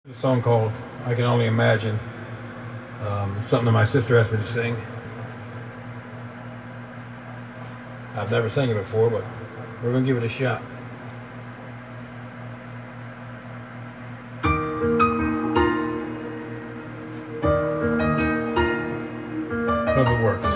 A song called I Can Only Imagine. It's something that my sister asked me to sing. I've never sang it before, but we're going to give it a shot. Hope it works.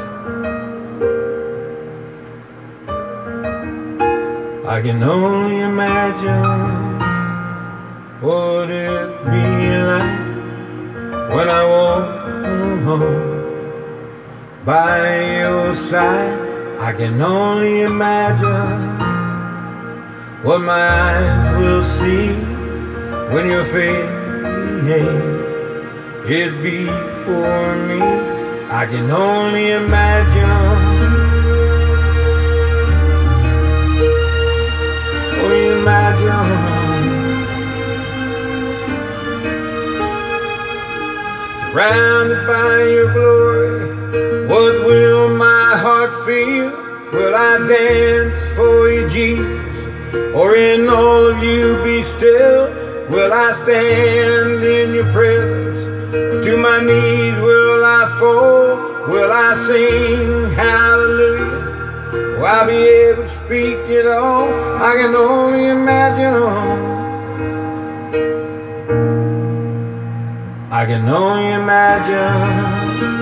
I can only imagine what it be like when I walk home by your side. I can only imagine what my eyes will see when your face is before me. I can only imagine. Only imagine. Surrounded by your glory, what will my heart feel? Will I dance for you, Jesus? Or in all of you be still? Will I stand in your presence? Or to my knees will I fall? Will I sing hallelujah? Will I be able to speak it all? I can only imagine. I can only imagine.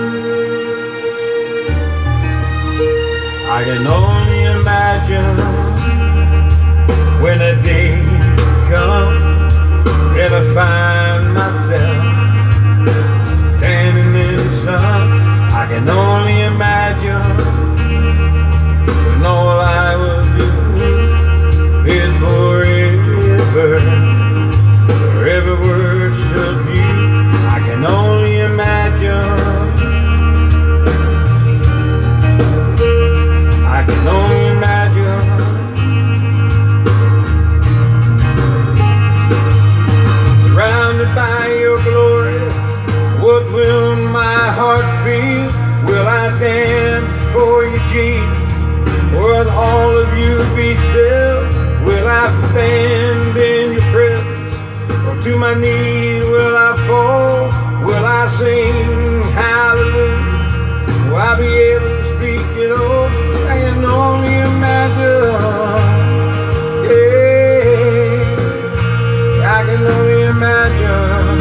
I can only imagine when a day comes and I find myself standing in the sun. I can only imagine when all I will do is forever worship you. I can only imagine. I can only imagine. Surrounded by your glory, what will my heart feel? Will I dance for you, Jesus? Or will all of you be still? Will I stand in your presence? Or to my knees will I fall? Will I sing hallelujah? Will I be able to speak it all? I can only imagine. Yeah, I can only imagine.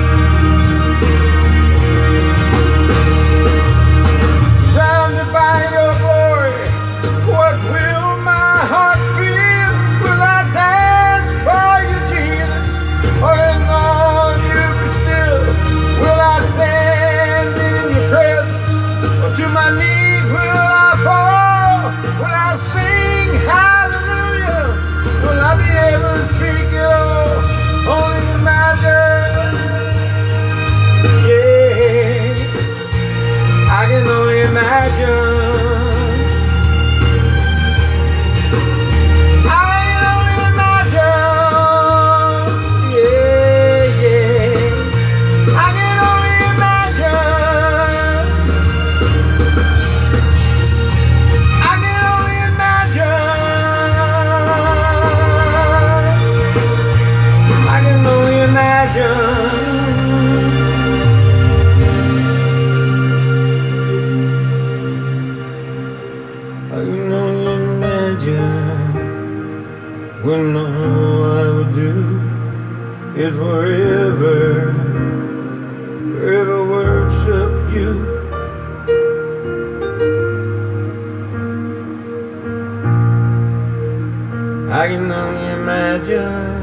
Surrounded by your glory, what will my heart feel? Will I dance for you, Jesus? Or in all you be still? Will I stand in your presence? Or to my knees will I fall? Will I sing hallelujah? Will I be able to speak it all? Only imagine. Yeah, I can only imagine. When all I would do is forever worship you. I can only imagine.